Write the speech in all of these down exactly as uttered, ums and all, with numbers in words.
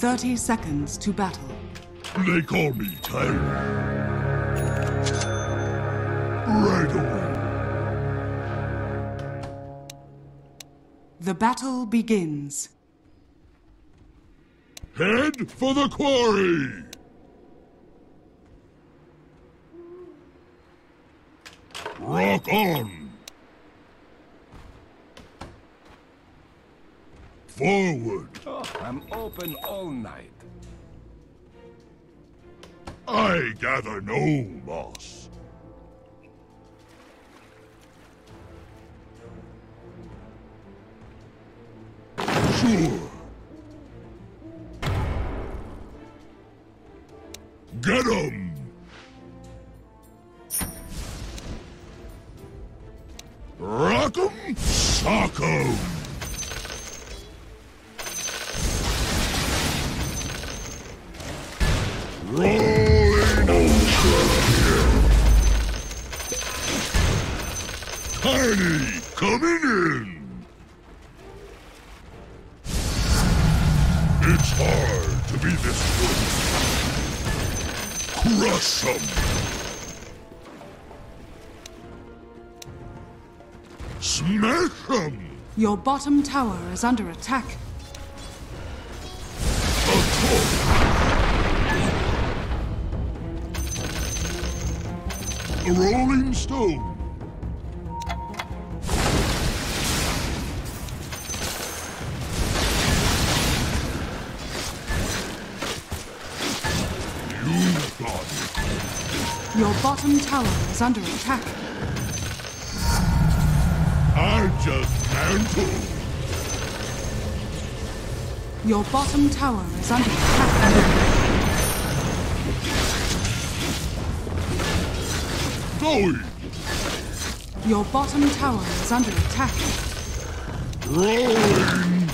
thirty seconds to battle. They call me Tyrant. Right away. The battle begins. Head for the quarry! Rock on! Forward! Oh, I'm open all night. I gather no moss. Sure. Get 'em! Rock 'em, sock 'em! Rolling over here! Tiny, coming in! It's hard to be this good. Crush 'em! Smash 'em! Your bottom tower is under attack. A rolling stone. You got it. Your bottom tower is under attack. I just mantled. Your bottom tower is under attack. Going. Your bottom tower is under attack. Rolling.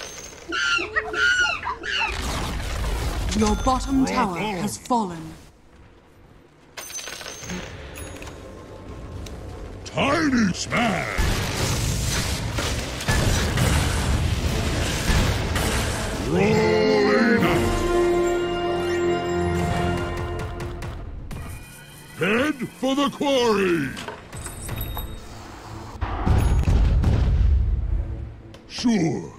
Your bottom Rock tower on. has fallen. Tiny smash. Rolling out. Head for the quarry. Sure.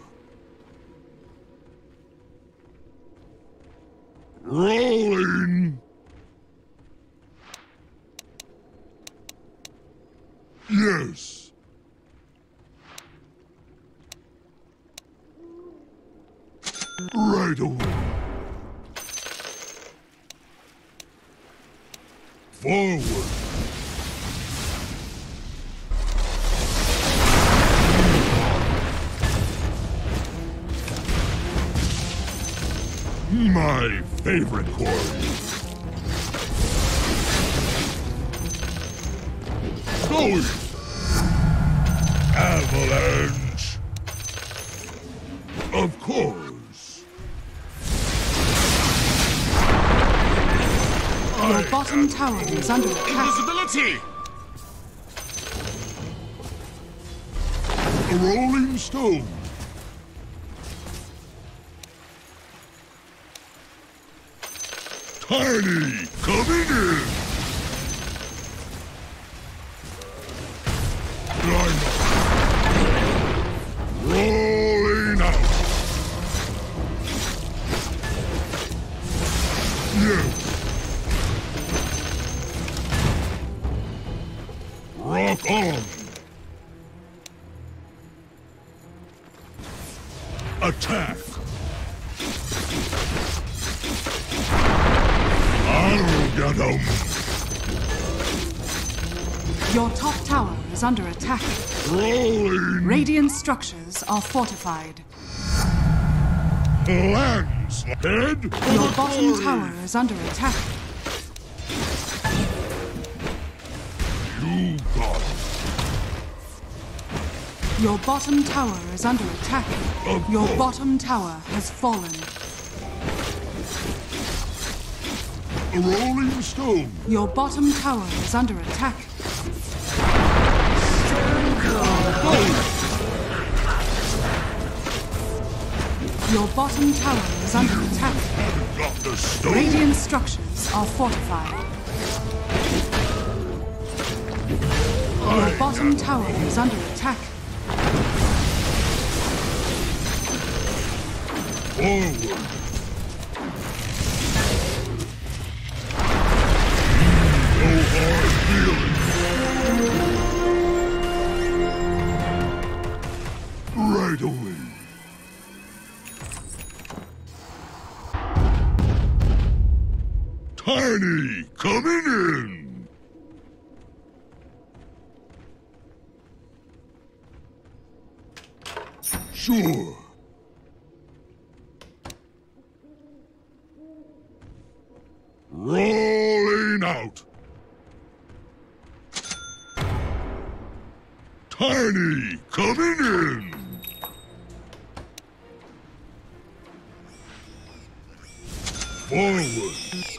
Rolling. Yes. Right away. Forward. My favorite quarry. Going. Avalanche. Of course. Your bottom tower is under attack. Invisibility! A rolling stone. Tiny coming in. Climb up. Rolling out. Yes. Rock on. Attack. I'll get 'em. Your top tower is under attack. Rolling. Radiant structures are fortified. Lands. Head for Your the bottom quarry. tower is under attack. You got it. Your bottom tower is under attack. Of Your course. bottom tower has fallen. A rolling stone. Your bottom tower is under attack. Going. Your bottom tower is is under attack. Got the stone. Radiant structures are fortified. Your bottom tower is under attack. Forward. No hard feelings. Right away. Tiny, coming in. Sure. Rolling out. Tiny, coming in. Forward.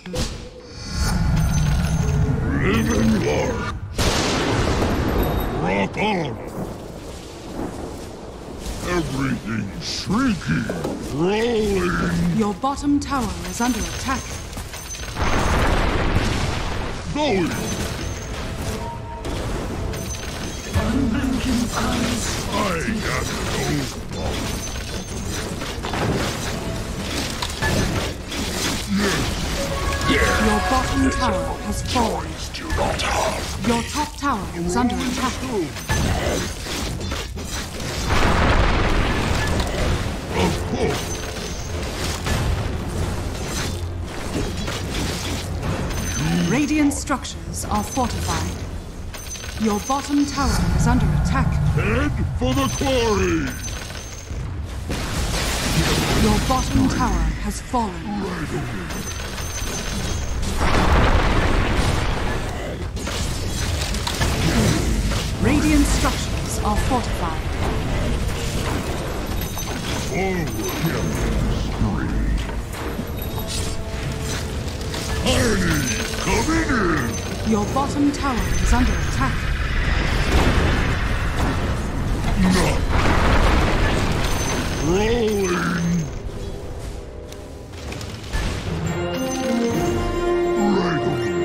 Living large. Rock on. Everything shrinking. Rolling. Your bottom tower is under attack. Going. Unblinking eyes. I got no problem. Yes. Your bottom tower has fallen. Do not harm. Your top tower is under attack. Of course. Radiant structures are fortified. Your bottom tower is under attack. Head for the quarry. Your bottom tower has fallen. Right away. Radiant structures are fortified. Forward. Tiny, coming in. Your bottom tower is under attack. Not. Rolling. Right away.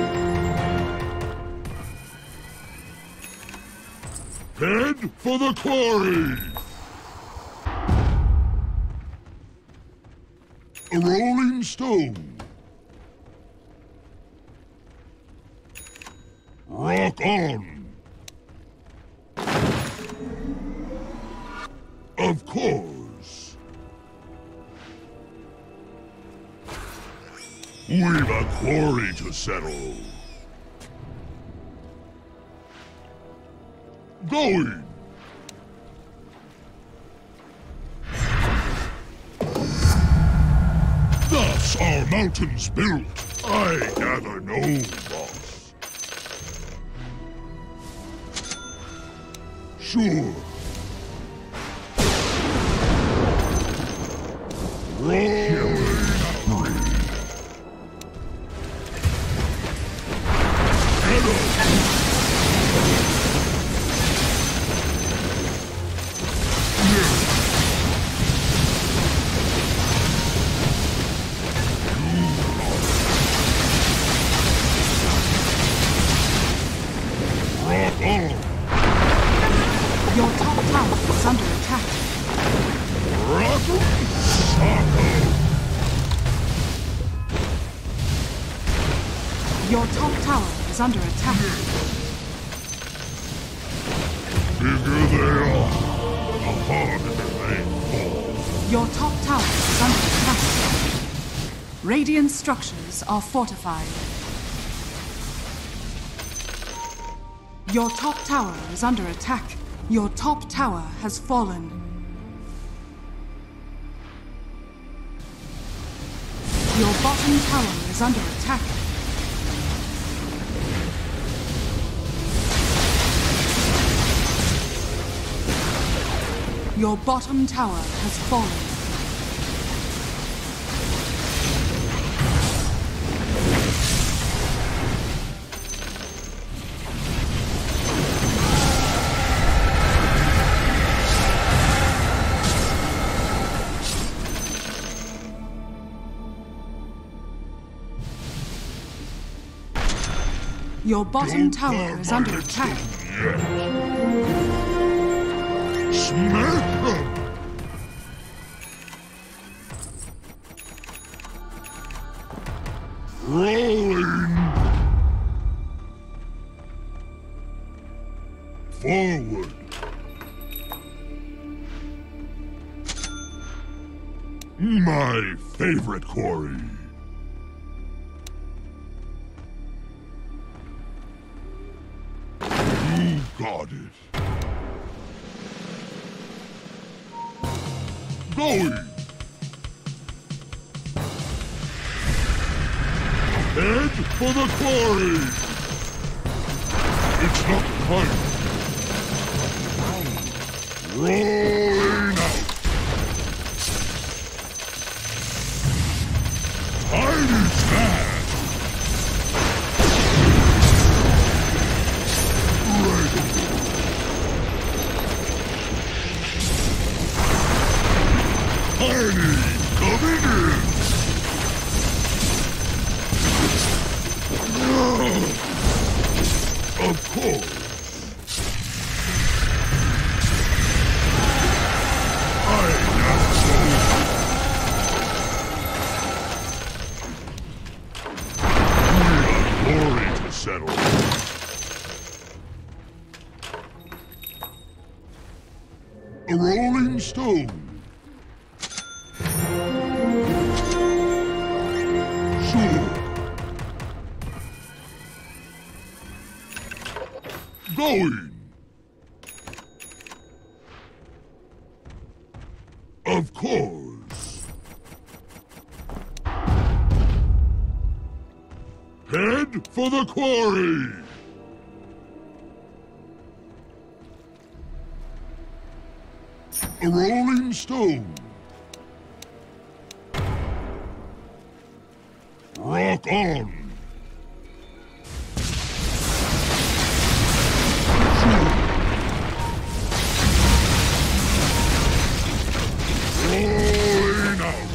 Head for the quarry. A rolling stone. Rock on. Of course. We've a quarry to settle. Going. Thus our mountains built. I gather no loss. Sure. Rolling out. Head up. Rock on. Your top tower is under attack. Rock on. Your top tower is under attack. Bigger they are, the harder they fall. Your top tower is under attack. Radiant structures are fortified. Your top tower is under attack. Your top tower has fallen. Your bottom tower is under attack. Your bottom tower has fallen. Your bottom Don't tower harm is my under little attack. yet. Smack them! Rolling! Forward! My favorite quarry! You got it! Going! Head for the quarry! It's not time! Rolling out! Tiny stand! Ready! Tiny coming in! Of course! I have so... We have glory to settle. A rolling stone. Sure. Going. Of course. Head for the quarry. A rolling stone. Rock on. Rolling out.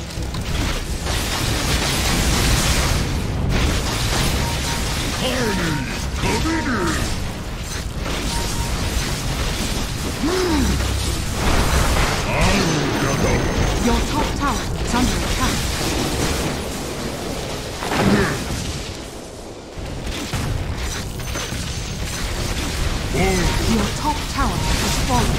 Carney coming in. Your top tower is under attack. Your top tower has fallen.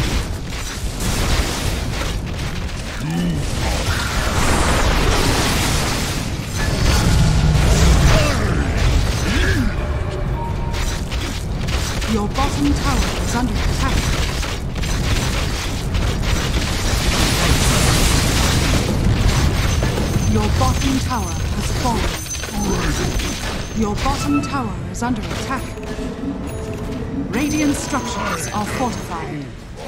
Your bottom tower is under attack. Your bottom tower has fallen. Your bottom tower is under attack. Radiant structures are fortified.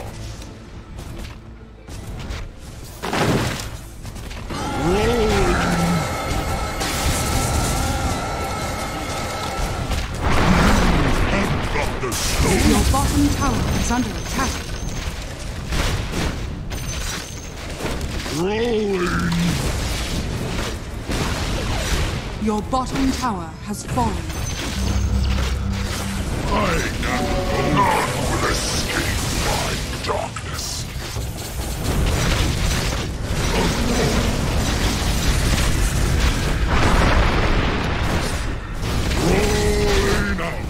Your bottom tower is under attack. Rolling. Your bottom tower has fallen. I now none will escape my darkness. Rolling out.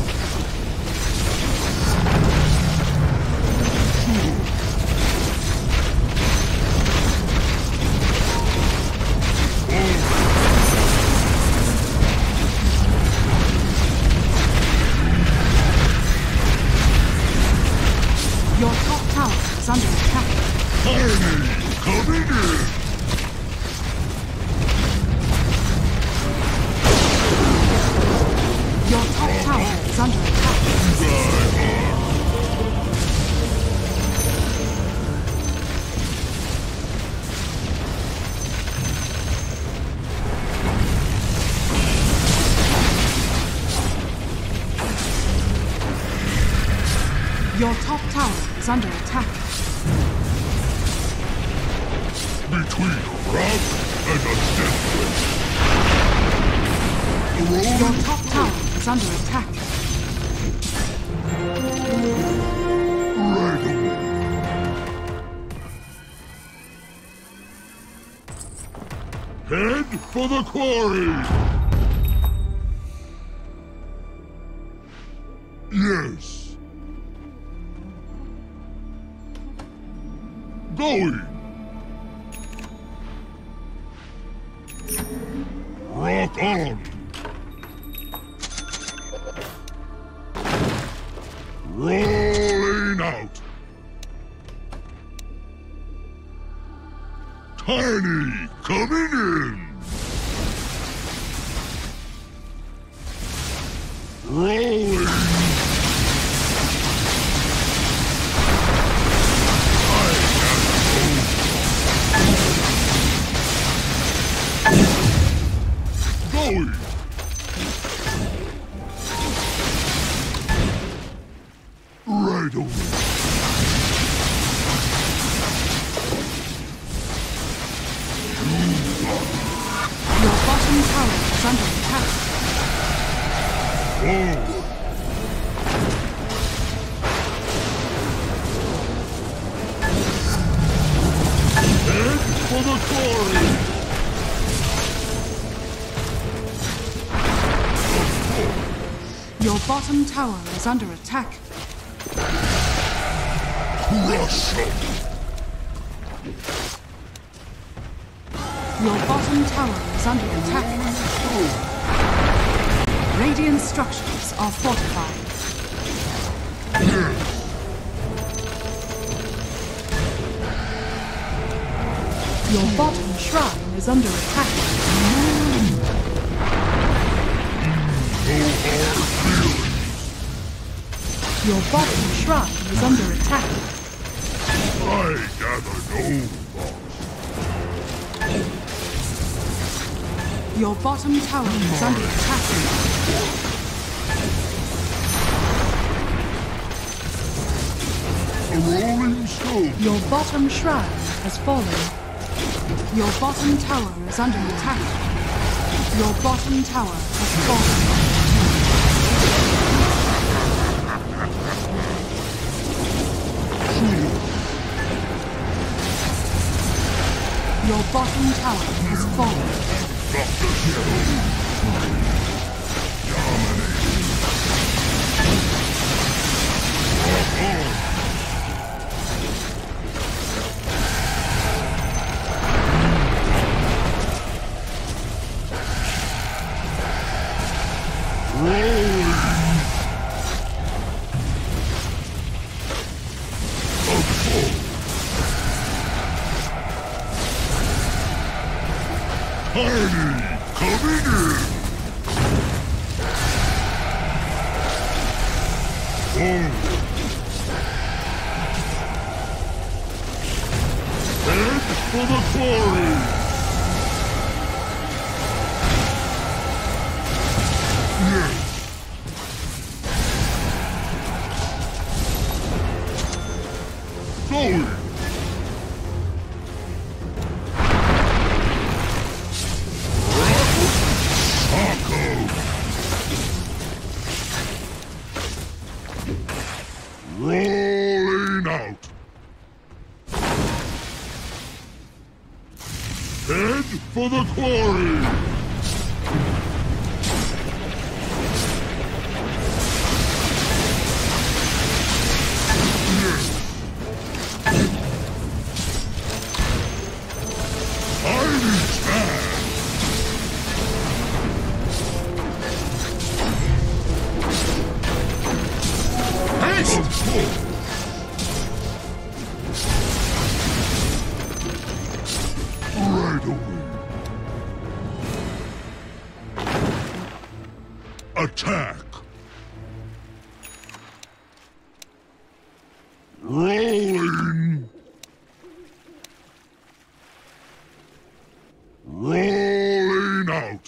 Your top tower is under attack. Carney coming in. Your top tower is under attack. Your top tower is under attack. Between a rock and a death wish. Your top tower is is under attack. Right away. Head for the quarry! Yes. Going. Rock on. Rolling out. Tiny coming in. Rolling. Going. Right away. Your bottom tower is under attack. Forward. Head for the quarry. Your bottom tower is under attack. Crush 'em. Your bottom tower is under attack. Radiant structures are fortified. Yes. Your bottom shrine is under attack. No hard feelings. Your bottom shrine is under attack. I gather no loss. Your bottom tower is under attack. A rolling stone. Your bottom shrine has fallen. Your bottom tower is under attack. Your bottom tower has fallen. Your bottom tower has fallen. Doctor Hardy coming in. Forward. Head for the quarry. Yes. Going. Rolling out. Head for the quarry. Yes. Hiding stand. Haste. Of course. Right away. Attack. Rolling. Rolling out.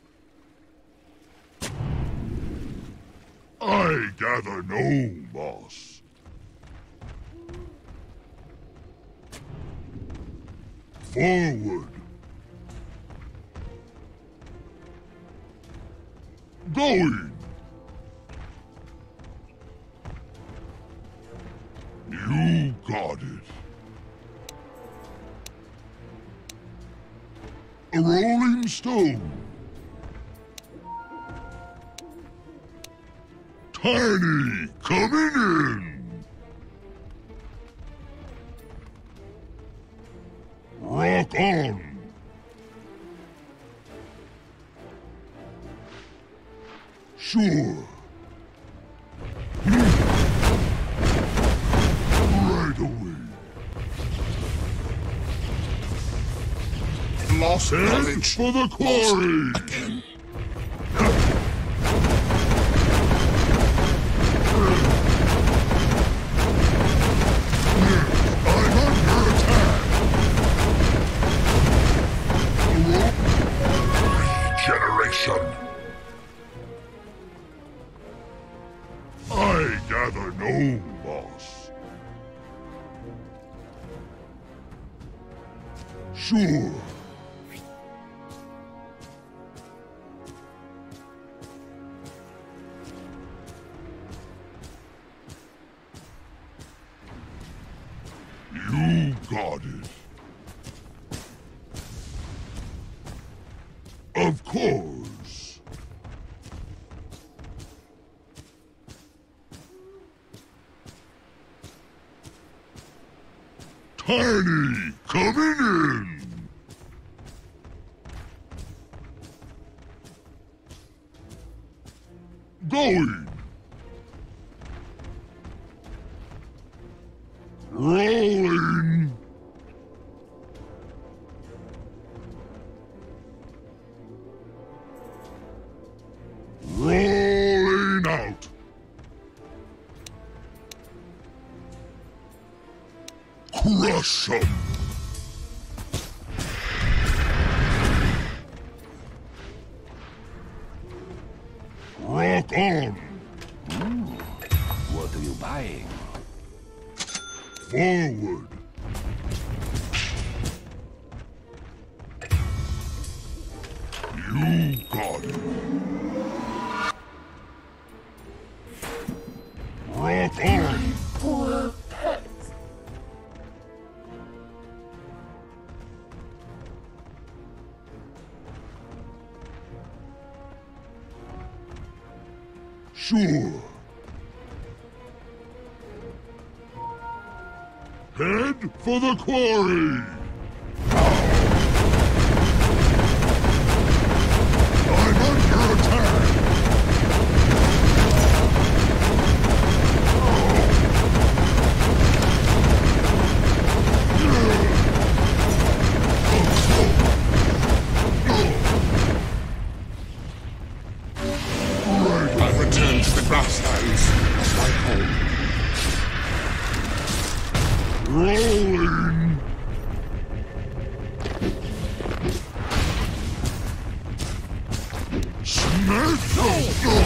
I gather no moss. Forward. Going. got it. A rolling stone. Tiny coming in. Rock on. Sure. Right away. Lost Head knowledge. for the quarry. Again. I'm under attack. Regeneration. I gather no, boss. Sure. You got it. Of course. Tiny coming in. Going. Rolling. Rolling out. Crush 'em. Rock on. What are you buying? Forward. You got it. Rock on. Poor pet. Sure. Head for the quarry! I'm under attack! I return to the grasslands as my home. Rolling! Smash!